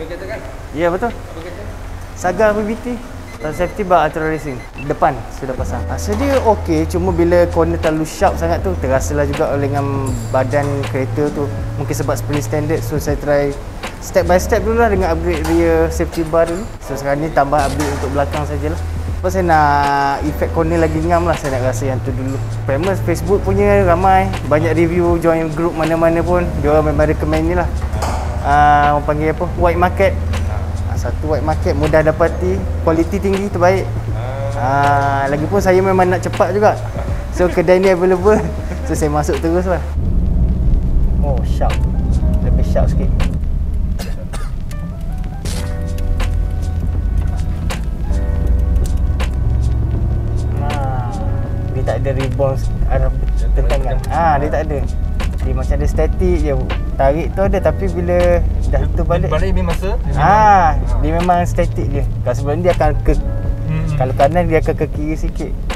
Apa kata kan? Ya betul. Apa kata? Saga PBT. Safety bar Ultra Racing depan sudah pasang. So dia okey, cuma bila corner terlalu sharp sangat tu terasalah juga dengan badan kereta tu. Mungkin sebab sprint standard, so saya try step by step dulu lah dengan upgrade rear safety bar dulu. So sekarang ni tambah upgrade untuk belakang sajalah. Lepas saya nak efek corner lagi ngam lah, saya nak rasa yang tu dulu. Famous Facebook punya ramai, banyak review, join group mana-mana pun dia orang memang recommend ni lah. Orang panggil apa? White market. Satu white market, mudah dapati, kualiti tinggi, terbaik. Lagipun saya memang nak cepat juga. So kedai ni available. So saya masuk terus lah. Oh sharp. Lebih sharp sikit. Dia tak ada rebound arah tentangan. Dia tak ada. Dia macam ada statik je. Tarik tu ada, tapi bila dah tu balik Memang masa. dia memang statik je. Kalau sebelum dia akan ke kalau kanan dia akan ke kiri sikit.